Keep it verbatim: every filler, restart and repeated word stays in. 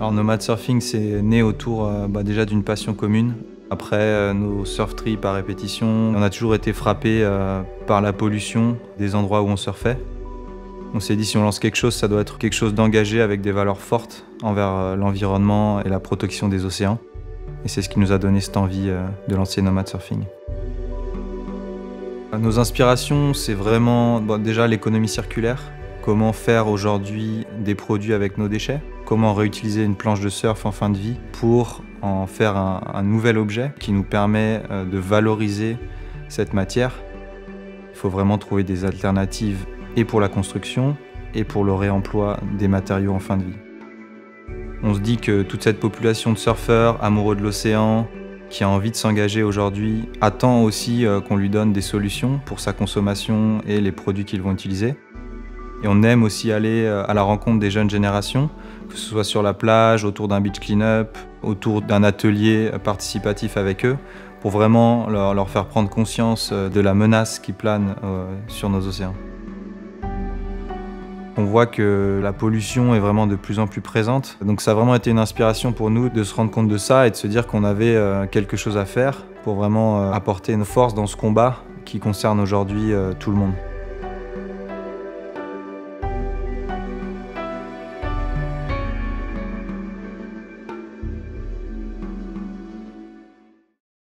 Alors Nomad Surfing, c'est né autour euh, bah, déjà d'une passion commune. Après euh, nos surf trips à répétition, on a toujours été frappé euh, par la pollution des endroits où on surfait. On s'est dit si on lance quelque chose, ça doit être quelque chose d'engagé avec des valeurs fortes envers euh, l'environnement et la protection des océans. Et c'est ce qui nous a donné cette envie euh, de lancer Nomad Surfing. Nos inspirations, c'est vraiment bon, déjà l'économie circulaire. Comment faire aujourd'hui des produits avec nos déchets? Comment réutiliser une planche de surf en fin de vie pour en faire un, un nouvel objet qui nous permet de valoriser cette matière? Il faut vraiment trouver des alternatives et pour la construction et pour le réemploi des matériaux en fin de vie. On se dit que toute cette population de surfeurs amoureux de l'océan, qui a envie de s'engager aujourd'hui, attend aussi qu'on lui donne des solutions pour sa consommation et les produits qu'ils vont utiliser. Et on aime aussi aller à la rencontre des jeunes générations, que ce soit sur la plage, autour d'un beach clean-up, autour d'un atelier participatif avec eux, pour vraiment leur, leur faire prendre conscience de la menace qui plane euh, sur nos océans. On voit que la pollution est vraiment de plus en plus présente, donc ça a vraiment été une inspiration pour nous de se rendre compte de ça et de se dire qu'on avait euh, quelque chose à faire pour vraiment euh, apporter une force dans ce combat qui concerne aujourd'hui euh, tout le monde.